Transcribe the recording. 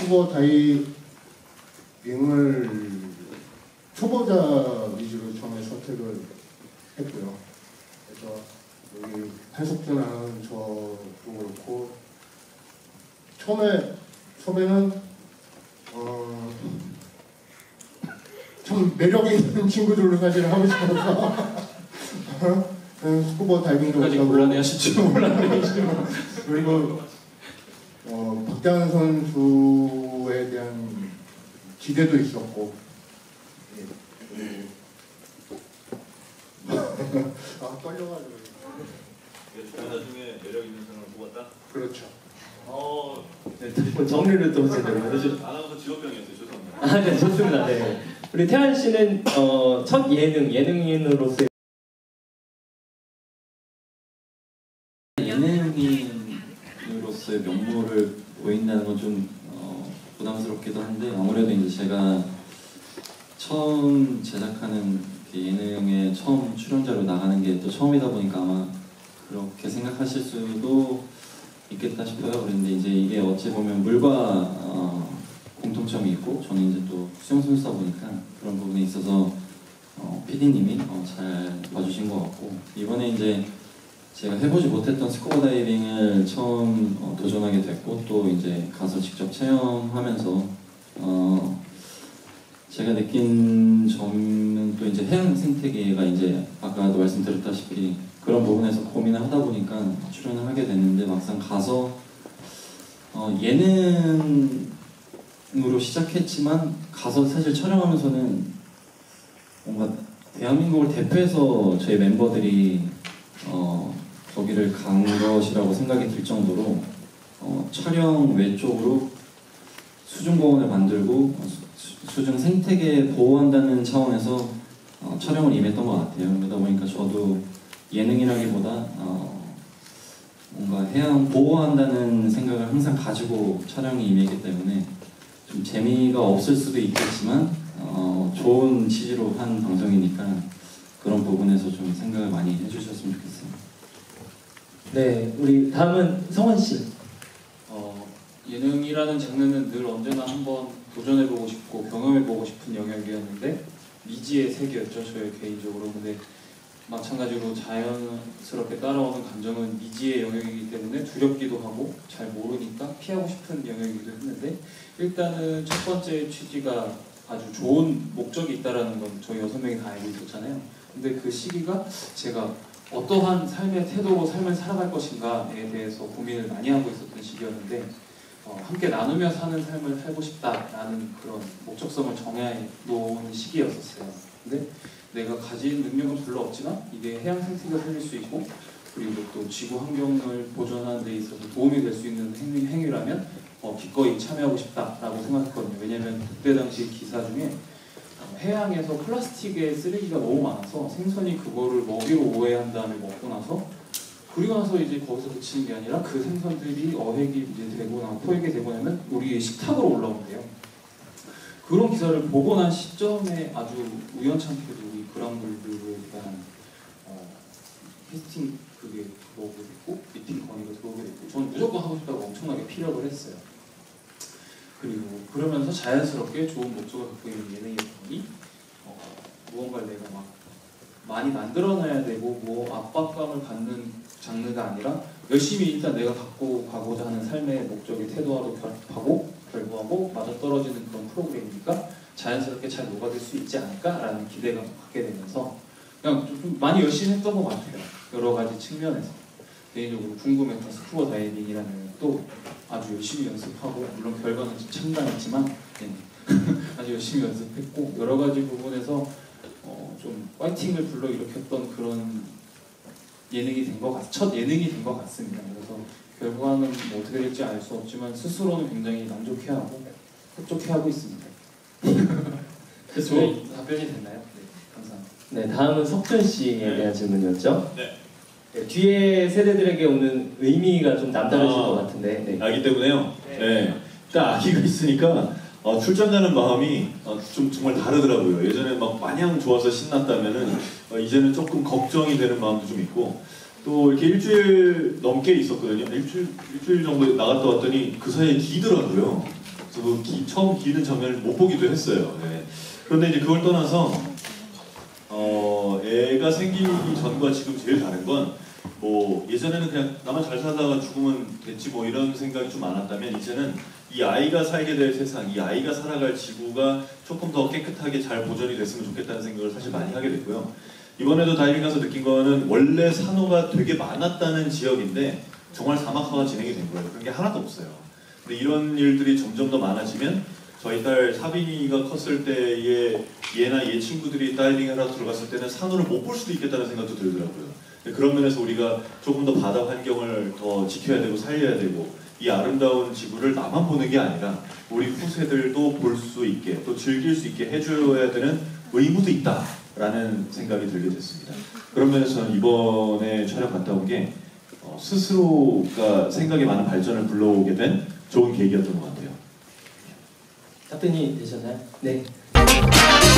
스쿠버 다이빙을 초보자 위주로 처음에 선택을 했고요. 그래서 여기 한석준하는 저도 그렇고 처음에는 참 매력 있는 친구들로 사실 하고 싶어서 스쿠버 다이빙도 끝까지 곤란해하실 줄 몰랐네. 그리고 박대환 선수에 대한 기대도 있었고 떨려가지고 주변자 중에 매력 있는 사람을 뽑았다? 그렇죠. 네, 정리를 또 제대로 해주죠. 아나운서 직업병이었어요. 죄송합니다. 아, 네, 좋습니다. 네. 우리 태환 씨는 첫 예능인으로서의 예능인으로서의 면모를 보인다는 건 좀 부담스럽기도 한데, 아무래도 이제 제가 처음 제작하는 예능에 처음 출연자로 나가는 게 또 처음이다 보니까 아마 그렇게 생각하실 수도 있겠다 싶어요. 그런데 이제 이게 어찌 보면 물과 공통점이 있고, 저는 이제 또 수영 선수다 보니까 그런 부분에 있어서 PD님이 잘 봐주신 것 같고, 이번에 이제 제가 해보지 못했던 스쿠버 다이빙을 처음 도전하게 됐고, 또 이제 가서 직접 체험하면서 제가 느낀 점은 또 이제 해양 생태계가 이제 아까도 말씀드렸다시피 그런 부분에서 고민을 하다 보니까 출연을 하게 됐는데, 막상 가서 예능으로 시작했지만 가서 사실 촬영하면서는 뭔가 대한민국을 대표해서 저희 멤버들이 거기를 간 것이라고 생각이 들 정도로 촬영 외쪽으로 수중공원을 만들고 수중 생태계 보호한다는 차원에서 촬영을 임했던 것 같아요. 그러다 보니까 저도 예능이라기보다 뭔가 해양 보호한다는 생각을 항상 가지고 촬영에 임했기 때문에 좀 재미가 없을 수도 있겠지만 좋은 취지로 한 방송이니까 그런 부분에서 좀 생각을 많이 해주셨으면 좋겠어요. 네, 우리 다음은 성원 씨. 예능이라는 장르는 늘 언제나 한번 도전해보고 싶고 경험해보고 싶은 영역이었는데 미지의 세계였죠, 저의 개인적으로. 근데 마찬가지로 자연스럽게 따라오는 감정은 미지의 영역이기 때문에 두렵기도 하고 잘 모르니까 피하고 싶은 영역이기도 했는데, 일단은 첫 번째 취지가 아주 좋은 목적이 있다는 건 저희 6명이 다 알고 있었잖아요. 근데 그 시기가 제가 어떠한 삶의 태도로 삶을 살아갈 것인가에 대해서 고민을 많이 하고 있었던 시기였는데, 함께 나누며 사는 삶을 살고 싶다라는 그런 목적성을 정해놓은 시기였었어요. 근데 내가 가진 능력은 별로 없지만 이게 해양 생태계를 살릴 수 있고, 그리고 또 지구 환경을 보존하는 데 있어서 도움이 될 수 있는 행위라면 기꺼이 참여하고 싶다라고 생각했거든요. 왜냐하면 그때 당시 기사 중에 해양에서 플라스틱의 쓰레기가 너무 많아서 생선이 그거를 먹이로 오해한 다음에 먹고 나서, 그리고 나서 이제 거기서 그치는 게 아니라 그 생선들이 어획이 이제 되고 나고 포획이 되고 나면 우리의 식탁으로 올라온대요. 그런 기사를 보고 난 시점에 아주 우연찮게도 우리 그랑블루에 대한 캐스팅 그게 들어오게 됐고, 미팅 건의가 들어오게 됐고, 저는 무조건 하고 싶다고 엄청나게 피력을 했어요. 그리고 그러면서 자연스럽게 좋은 목적을 갖고 있는 예능이다 보니 무언가를 내가 막 많이 만들어놔야 되고 뭐 압박감을 갖는 장르가 아니라 열심히 일단 내가 갖고 가고자 하는 삶의 목적의 태도와도 결합하고 결부하고 맞아떨어지는 그런 프로그램이니까 자연스럽게 잘 녹아들 수 있지 않을까라는 기대감을 갖게 되면서 그냥 좀 많이 열심히 했던 것 같아요. 여러 가지 측면에서. 개인적으로 궁금했던 스쿠버 다이빙이라는 또 아주 열심히 연습하고, 물론 결과는 참담했지만 아주 열심히 연습했고, 여러 가지 부분에서 좀 파이팅을 불러일으켰던 그런 예능이 된 것 첫 예능이 된 것 같습니다. 그래서 결과는 뭐 어떻게 될지 알 수 없지만 스스로는 굉장히 만족해하고 흡족해하고 있습니다. 그래서 답변이 됐나요? 네, 감사합니다. 네, 다음은 석준 씨에 대한 질문이었죠. 네. 네, 뒤에 세대들에게 오는 의미가 좀 남다르실 것 같은데. 네. 아기 때문에요. 네. 일단 아기가 있으니까 출장 가는 마음이 좀 정말 다르더라고요. 예전에 막 마냥 좋아서 신났다면은 이제는 조금 걱정이 되는 마음도 좀 있고, 또 이렇게 일주일 넘게 있었거든요. 일주일 정도 나갔다 왔더니 그 사이에 기더라고요. 저도 처음 기는 장면을 못 보기도 했어요. 네. 그런데 이제 그걸 떠나서 애가 생기기 전과 지금 제일 다른 건 뭐 예전에는 그냥 나만 잘 살다가 죽으면 됐지 뭐 이런 생각이 좀 많았다면 이제는 이 아이가 살게 될 세상, 이 아이가 살아갈 지구가 조금 더 깨끗하게 잘 보존이 됐으면 좋겠다는 생각을 사실 많이 하게 됐고요. 이번에도 다이빙 가서 느낀 거는 원래 산호가 되게 많았다는 지역인데 정말 사막화가 진행이 된 거예요. 그런 게 하나도 없어요. 근데 이런 일들이 점점 더 많아지면 저희 딸 사빈이가 컸을 때의 얘나 얘 친구들이 다이빙하러 들어갔을 때는 산호를 못 볼 수도 있겠다는 생각도 들더라고요. 그런 면에서 우리가 조금 더 바다 환경을 더 지켜야 되고 살려야 되고 이 아름다운 지구를 나만 보는 게 아니라 우리 후세들도 볼 수 있게 또 즐길 수 있게 해줘야 되는 의무도 있다라는 생각이 들게 됐습니다. 그런 면에서는 이번에 촬영 갔다 온 게 스스로가 생각에 많은 발전을 불러오게 된 좋은 계기였던 것 같아요. 답변이 되셨나요? 네.